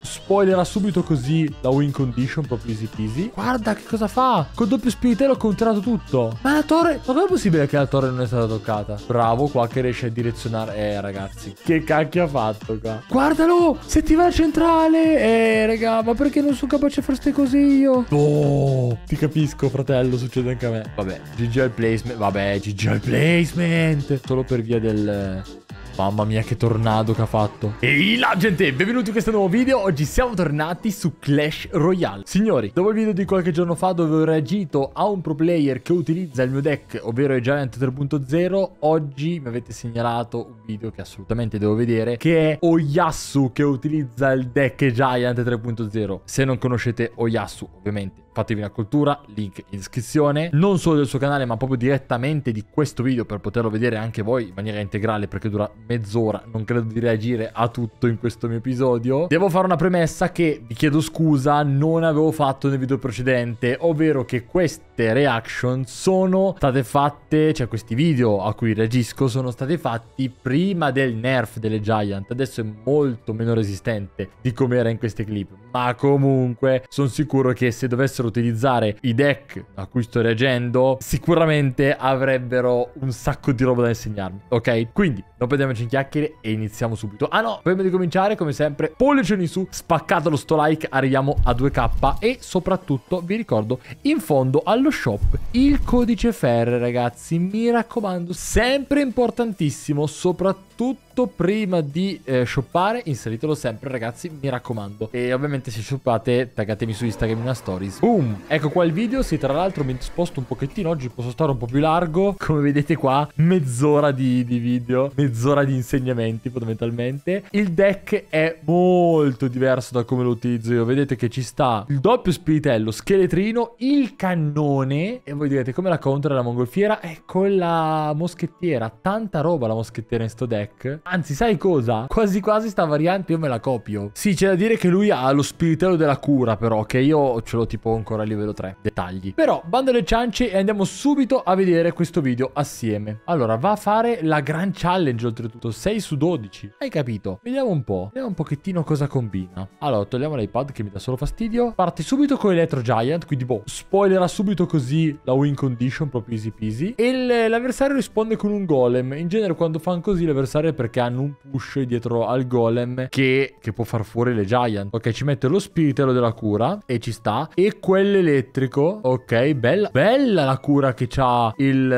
spoilerà subito così la win condition, proprio easy peasy. Guarda che cosa fa. Col doppio spiritello ho counterato tutto. Ma la torre, ma com'è possibile che la torre non è stata toccata? Bravo qua che riesce a direzionare. Ragazzi, che cacchio ha fatto qua? Guardalo, settimana centrale. Raga, ma perché non sono capace di fare ste cose io? Oh, ti capisco, fratello, succede anche a me. Vabbè, GG al placement. Vabbè, GG al placement. Solo per via del... Mamma mia che tornado che ha fatto. Ehi là gente, benvenuti in questo nuovo video. Oggi siamo tornati su Clash Royale. Signori, dopo il video di qualche giorno fa dove ho reagito a un pro player che utilizza il mio deck, ovvero il Giant 3.0, oggi mi avete segnalato un video che assolutamente devo vedere, che è Oyasu che utilizza il deck Giant 3.0. Se non conoscete Oyasu, ovviamente fatevi una cultura, link in descrizione. Non solo del suo canale, ma proprio direttamente di questo video per poterlo vedere anche voi in maniera integrale, perché dura mezz'ora. Non credo di reagire a tutto in questo mio episodio. Devo fare una premessa che, vi chiedo scusa, non avevo fatto nel video precedente, ovvero che queste reaction sono state fatte, cioè questi video a cui reagisco sono stati fatti prima del nerf delle Giant. Adesso è molto meno resistente di come era in queste clip, ma comunque sono sicuro che se dovessero utilizzare i deck a cui sto reagendo sicuramente avrebbero un sacco di roba da insegnarmi, ok? Quindi non perdiamoci in chiacchiere e iniziamo subito. Ah no, prima di cominciare come sempre pollice in su, spaccatelo sto like, arriviamo a 2k e soprattutto vi ricordo in fondo allo shop il codice FER, ragazzi, mi raccomando, sempre importantissimo, soprattutto prima di shoppare, inseritelo sempre, ragazzi, mi raccomando. E ovviamente se shoppate taggatemi su Instagram in una stories. Boom, ecco qua il video. Sì, tra l'altro mi sposto un pochettino oggi, posso stare un po' più largo, come vedete qua, mezz'ora di video, mezz'ora di insegnamenti fondamentalmente. Il deck è molto diverso da come lo utilizzo io. Vedete che ci sta il doppio spiritello, scheletrino, il cannone, e voi direte come la counter la mongolfiera, con la moschettiera. Tanta roba la moschettiera in sto deck. Anzi, sai cosa? Quasi quasi sta variante io me la copio. Sì, c'è da dire che lui ha lo spiritello della cura, però, che io ce l'ho tipo ancora a livello 3. Dettagli. Però, bando alle ciance e andiamo subito a vedere questo video assieme. Allora, va a fare la Grand Challenge, oltretutto 6 su 12. Hai capito? Vediamo un po'. Vediamo un pochettino cosa combina. Allora, togliamo l'iPad che mi dà solo fastidio. Parte subito con Electro Giant, quindi boh, spoilerà subito così la win condition, proprio easy peasy. E l'avversario risponde con un golem. In genere quando fanno così l'avversario è perché hanno un push dietro al golem che può far fuori le Giant. Ok, ci mette lo spiritello della cura e ci sta. E quell'elettrico. Ok, bella. Bella la cura che c'ha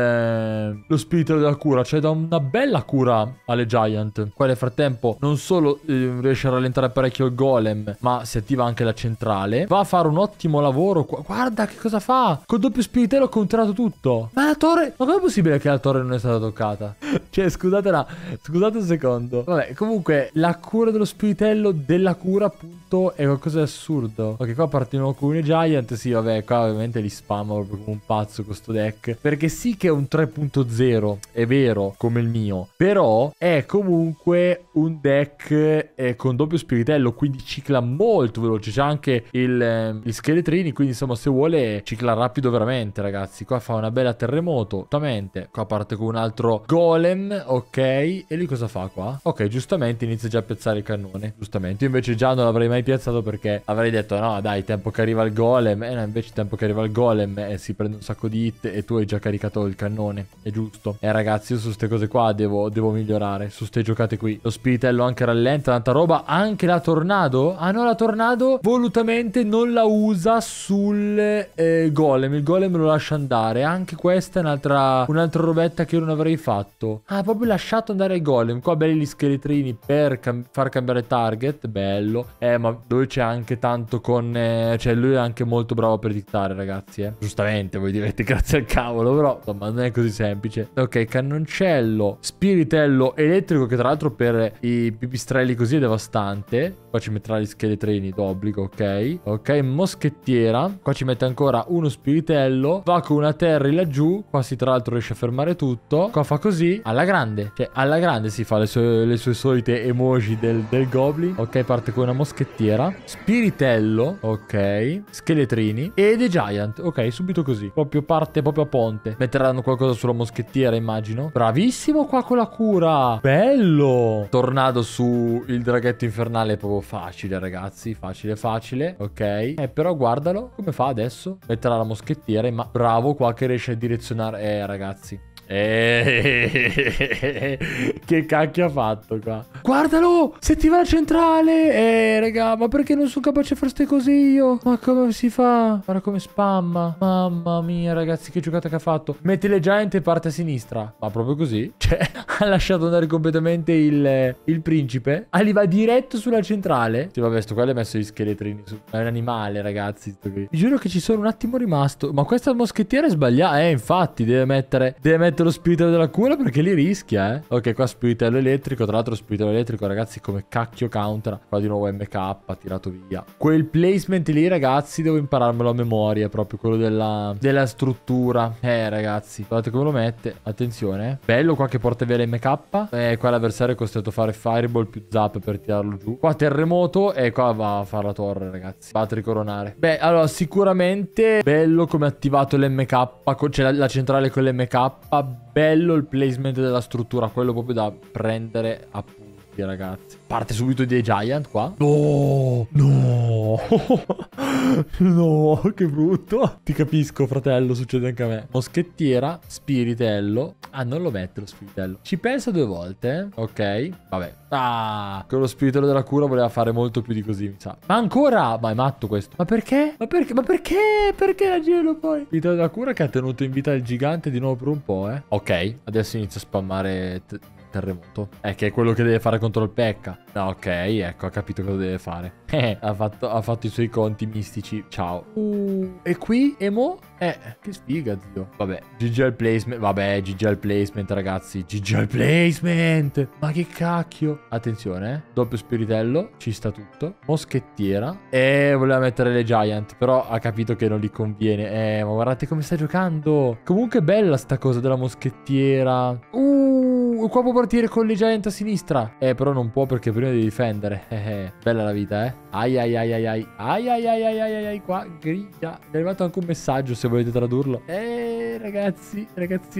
lo spiritello della cura. Cioè da una bella cura alle Giant. Qua nel frattempo non solo riesce a rallentare parecchio il golem, ma si attiva anche la centrale. Va a fare un ottimo lavoro qua. Guarda che cosa fa. Col doppio spiritello ho counterato tutto. Ma la torre, ma com'è possibile che la torre non è stata toccata? Cioè scusate un secondo. Vabbè, comunque la cura dello spiritello della cura appunto è qualcosa di assurdo. Ok, qua partiamo con un Giant. Sì, vabbè, qua ovviamente li spammo proprio come un pazzo con sto deck, perché sì che è un 3.0, è vero, come il mio, però è comunque un deck con doppio spiritello, quindi cicla molto veloce. C'è anche gli scheletrini, quindi insomma se vuole cicla rapido veramente, ragazzi. Qua fa una bella terremoto, esattamente. Qua parte con un altro golem, ok. E lui cosa fa qua? Ok, giustamente inizia già a piazzare il cannone. Giustamente, io invece già non l'avrei mai piazzato perché avrei detto no dai, tempo che arriva il golem. No, invece tempo che arriva il golem si prende un sacco di hit e tu hai già caricato il cannone. È giusto. Ragazzi, io su queste cose qua devo migliorare. Su ste giocate qui. Lo spiritello anche rallenta, tanta roba. Anche la tornado. Ah no, la tornado volutamente non la usa sul golem. Il golem lo lascia andare. Anche questa è un'altra robetta che io non avrei fatto. Ah, proprio lasciato andare il golem. Qua belli gli scheletrini per far cambiare target. Bello. Ma dove c'è anche tanto con cioè lui è anche molto bravo a predittare, ragazzi. Giustamente voi direte grazie al cavolo, però insomma non è così semplice. Ok, cannoncello, spiritello elettrico, che tra l'altro per i pipistrelli così è devastante. Qua ci metterà gli scheletrini d'obbligo, ok. Ok, moschettiera. Qua ci mette ancora uno spiritello. Va con una Terry laggiù. Qua si tra l'altro riesce a fermare tutto. Qua fa così alla grande. Cioè alla grande. grande, si fa le sue solite emoji del Goblin. Ok, parte con una moschettiera. Spiritello. Ok. Scheletrini. E The Giant. Ok, subito così. Proprio parte proprio a ponte. Metteranno qualcosa sulla moschettiera, immagino. Bravissimo qua con la cura. Bello. Tornado su il draghetto infernale è proprio facile, ragazzi. Facile, facile. Ok. Però guardalo. Come fa adesso? Metterà la moschettiera. Ma bravo qua che riesce a direzionare. Ragazzi. Che cacchio ha fatto qua? Guardalo! Settimana centrale! Raga, ma perché non sono capace di fare ste cose io? Ma come si fa? Guarda come spamma. Mamma mia, ragazzi, che giocata che ha fatto. Mette le giant e parte a sinistra. Ma proprio così? Cioè, ha lasciato andare completamente il principe. Arriva diretto sulla centrale. Sì, vabbè, sto qua le ha messo gli scheletrini su. È un animale, ragazzi. Sto qui. Vi giuro che ci sono un attimo rimasto. Ma questa moschettiera è sbagliata. Infatti, deve mettere lo spiritello della cura perché li rischia, eh. Ok, qua spiritello elettrico. Tra l'altro spiritello elettrico, ragazzi, come cacchio counter. Qua di nuovo MK, tirato via. Quel placement lì, ragazzi, devo impararmelo a memoria. Proprio quello della struttura. Ragazzi, guardate come lo mette. Attenzione. Bello qua che porta via l'MK. Qua l'avversario è costretto a fare fireball più zap per tirarlo giù. Qua terremoto e qua va a fare la torre, ragazzi. Va a tricoronare. Beh, allora, sicuramente bello come ha attivato l'MK. Cioè la centrale con l'MK. Bello il placement della struttura, quello proprio da prendere a punti, ragazzi. Parte subito dei Giant qua. No, no, no, che brutto. Ti capisco, fratello, succede anche a me. Moschettiera, spiritello. Ah, non lo mette lo spiritello. Ci pensa 2 volte, ok. Vabbè. Ah, con lo spiritello della cura voleva fare molto più di così, mi sa. Ma ancora? Ma è matto questo. Ma perché? Ma perché? Ma perché? Perché la gelo poi? Spiritello della cura che ha tenuto in vita il gigante di nuovo per un po', eh. Ok, adesso inizia a spammare terremoto. Che è quello che deve fare contro il Pekka. No, ok, ecco, ha capito cosa deve fare. Ha fatto i suoi conti mistici. Ciao. E qui? Emo? Che sfiga, zio. Vabbè, GG al placement. Vabbè, GG al placement, ragazzi. GG al placement. Ma che cacchio. Attenzione, doppio spiritello. Ci sta tutto. Moschettiera. Voleva mettere le Giant. Però ha capito che non gli conviene. Ma guardate come sta giocando. Comunque bella sta cosa della moschettiera. Qua può partire con le Giant a sinistra. Però non può perché prima devi difendere. Bella la vita, eh. Ai ai ai ai ai. Ai ai ai ai ai ai. Qua griglia. È arrivato anche un messaggio se volete tradurlo. Ragazzi.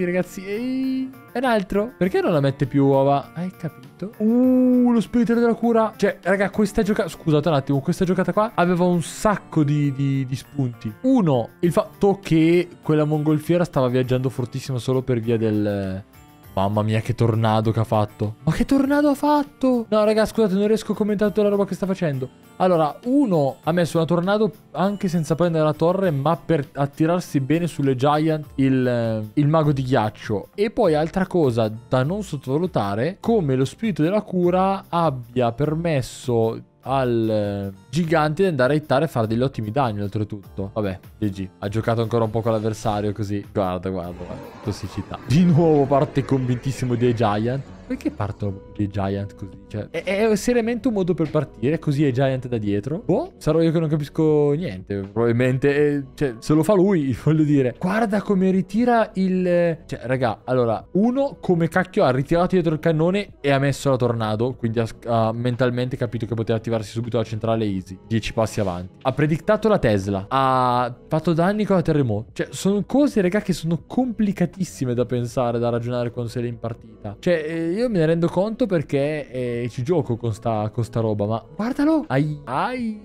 Ehi. E un altro. Perché non la mette più uova? Hai capito? Lo spiritello della cura. Cioè, raga, questa giocata... Scusate un attimo. Questa giocata qua aveva un sacco di spunti. Uno, il fatto che quella mongolfiera stava viaggiando fortissimo solo per via del... Mamma mia, che tornado che ha fatto. Ma che tornado ha fatto? No, raga, scusate, non riesco a commentare tutta la roba che sta facendo. Allora, uno ha messo una tornado anche senza prendere la torre, ma per attirarsi bene sulle Giant il mago di ghiaccio. E poi, altra cosa da non sottovalutare, come lo spirito della cura abbia permesso al gigante di andare a hittare e fare degli ottimi danni oltretutto. Vabbè, GG. Ha giocato ancora un po' con l'avversario così. Guarda. Tossicità. Di nuovo parte convintissimo dei Giant. Perché partono dei Giant così? Cioè, è seriamente un modo per partire, così è Giant da dietro. Boh, sarò io che non capisco niente. Probabilmente, cioè, se lo fa lui, voglio dire. Guarda come ritira il... Cioè, raga, allora, uno come cacchio ha ritirato dietro il cannone e ha messo la tornado, quindi ha mentalmente capito che poteva attivarsi subito la centrale easy. 10 passi avanti. Ha predictato la Tesla. Ha fatto danni con la terremoto. Cioè, sono cose, raga, che sono complicatissime da pensare, da ragionare quando sei in partita. Cioè, io me ne rendo conto perché ci gioco con sta roba, ma guardalo. Ai.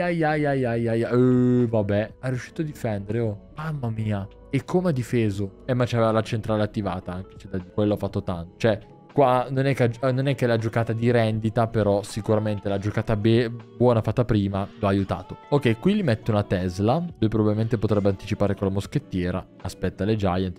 Vabbè, è riuscito a difendere, oh. Mamma mia. E come ha difeso? Ma c'aveva la centrale attivata anche, cioè, quello ha fatto tanto. Cioè, qua non è che la giocata di rendita, però sicuramente la giocata buona fatta prima l'ha aiutato. Ok, qui gli mette una Tesla. Lui probabilmente potrebbe anticipare con la moschettiera. Aspetta le Giant.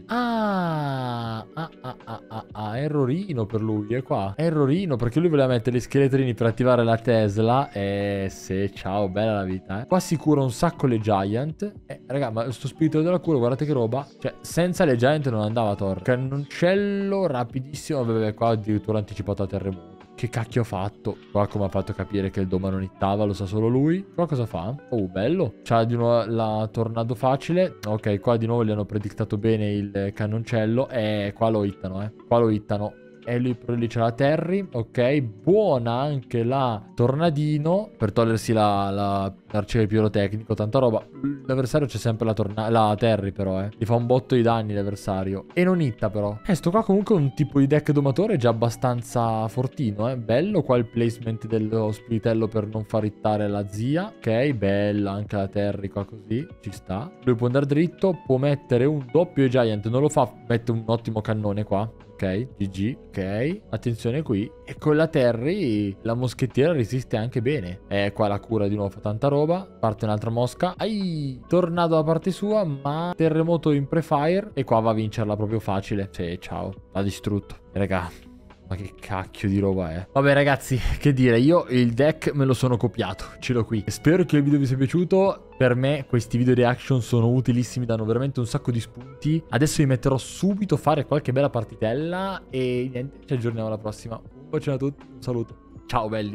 Errorino per lui, è qua. Errorino, perché lui voleva mettere gli scheletrini per attivare la Tesla. Sì, ciao, bella la vita, eh. Qua si cura un sacco le Giant. Raga, ma sto spirito della cura, guardate che roba. Cioè, senza le Giant non andava a torre. Cannoncello rapidissimo. Vabbè, qua addirittura anticipato a terremoto. Che cacchio ha fatto? Qua come ha fatto capire che il doma non hittava, lo sa solo lui. Qua cosa fa? Oh, bello. C'ha di nuovo la tornado facile. Ok, qua di nuovo gli hanno predictato bene il cannoncello. Qua lo hittano, Qua lo hittano. E lui però lì c'è la Terry. Ok, buona anche la Tornadino per togliersi l'arciere pirotecnico. Tanta roba. L'avversario c'è sempre la Terry però, Gli fa un botto di danni l'avversario. E non hitta però. Sto qua comunque è un tipo di deck domatore già abbastanza fortino, Bello qua il placement dello spiritello per non far hittare la zia. Ok, bella anche la Terry qua così. Ci sta. Lui può andare dritto, può mettere un doppio Giant. Non lo fa, mette un ottimo cannone qua. Ok, GG, ok, attenzione qui. E con la Terry la moschettiera resiste anche bene. Qua la cura di nuovo fa tanta roba. Parte un'altra mosca. Ai, tornado da parte sua, ma terremoto in pre-fire. E qua va a vincerla proprio facile. Sì, ciao, l'ha distrutto. Raga, ma che cacchio di roba è? Vabbè ragazzi, che dire, io il deck me lo sono copiato, ce l'ho qui. Spero che il video vi sia piaciuto. Per me questi video reaction sono utilissimi, danno veramente un sacco di spunti. Adesso vi metterò subito a fare qualche bella partitella. E niente, ci aggiorniamo alla prossima. Un bacione a tutti, un saluto. Ciao belli.